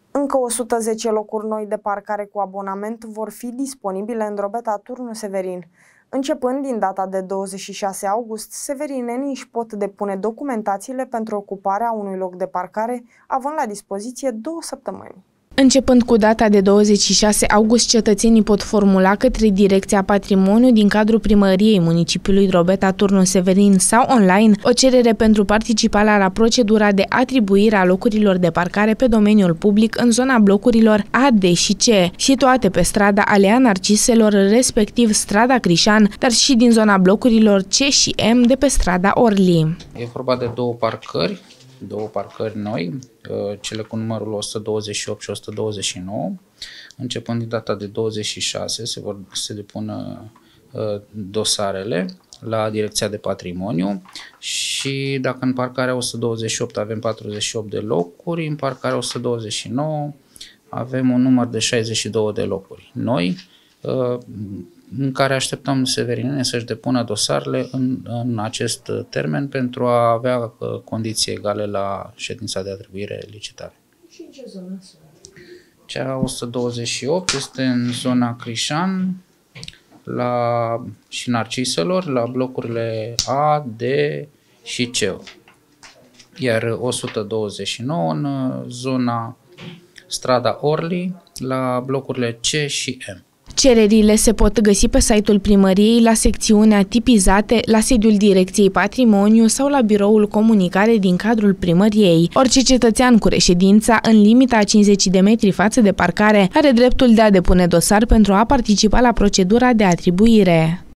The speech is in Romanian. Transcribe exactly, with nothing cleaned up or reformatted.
Încă o sută zece locuri noi de parcare cu abonament vor fi disponibile în Drobeta Turnu Severin. Începând din data de douăzeci și șase august, severinenii își pot depune documentațiile pentru ocuparea unui loc de parcare, având la dispoziție două săptămâni. Începând cu data de douăzeci și șase august, cetățenii pot formula către Direcția Patrimoniu din cadrul Primăriei Municipiului Drobeta Turnu Severin sau online o cerere pentru participarea la procedura de atribuire a locurilor de parcare pe domeniul public în zona blocurilor A, D și C, situate pe strada Alea Narciselor, respectiv strada Crișan, dar și din zona blocurilor C și M de pe strada Orli. E vorba de două parcări. două parcări noi, cele cu numărul o sută douăzeci și opt și o sută douăzeci și nouă. Începând din data de douăzeci și șase se vor se depună dosarele la Direcția de Patrimoniu și dacă în parcarea o sută douăzeci și opt avem patruzeci și opt de locuri, în parcarea o sută douăzeci și nouă avem un număr de șaizeci și două de locuri noi, în care așteptăm severinenii să-și depună dosarele în, în acest termen pentru a avea condiții egale la ședința de atribuire licitare. Și în ce zonă sunt? Cea o sută douăzeci și opt este în zona Crișan la, și Narciselor, la blocurile A, D și C. Iar o sută douăzeci și nouă în zona strada Orli, la blocurile C și M. Cererile se pot găsi pe site-ul primăriei, la secțiunea Tipizate, la sediul Direcției Patrimoniu sau la biroul Comunicare din cadrul primăriei. Orice cetățean cu reședința în limita a cincizeci de metri față de parcare are dreptul de a depune dosar pentru a participa la procedura de atribuire.